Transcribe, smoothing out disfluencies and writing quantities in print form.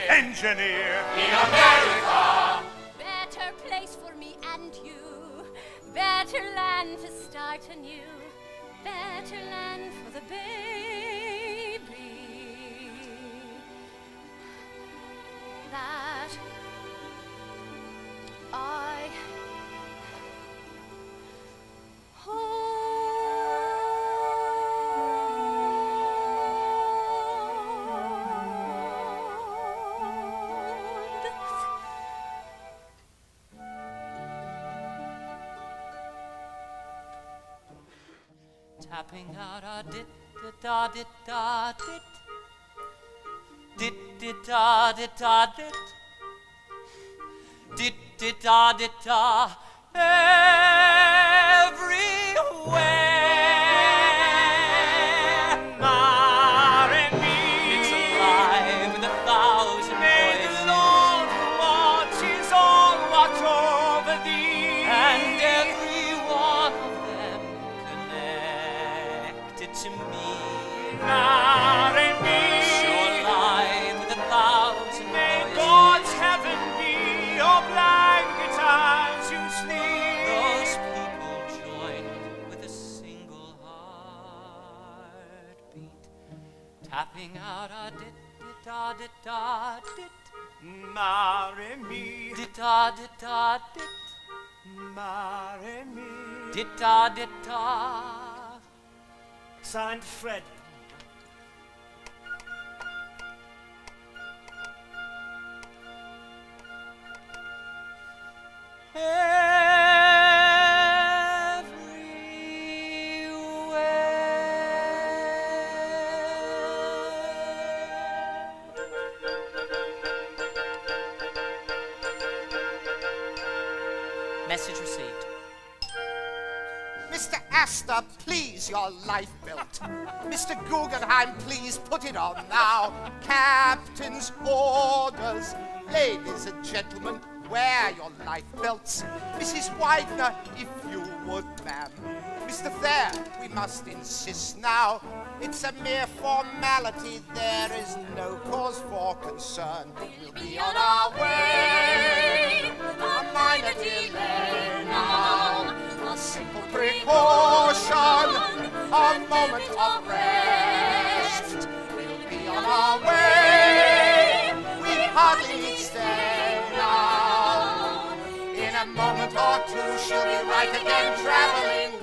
engineer in America. Better place for me and you, better land to start anew, better land for the baby that I tapping out a dit da dit da dit dit dit da dit da dit dit dit da dit da everywhere. It's alive with 1,000 voices. The Lord watches all watch over thee, and every one of them connected to me. So alive with 1,000 May voices. God's heaven be your blanket as you sleep. Those people joined with a single heartbeat, tapping out a dit dit da dit da dit Marry me, dit da dit da dit marry me. dit da dit da. Signed, Fred. Message received. Mr. Astor, please, your life belt. Mr. Guggenheim, please put it on now. Captain's orders. Ladies and gentlemen, wear your life belts. Mrs. Widener, if you would, ma'am. Mr. Thayer, we must insist now. It's a mere formality, there is no cause for concern. We'll be on our way, a minor delay now. A simple precaution, a moment of rest. We'll be on our way, we hardly need stay now. In a moment or two she'll be right again traveling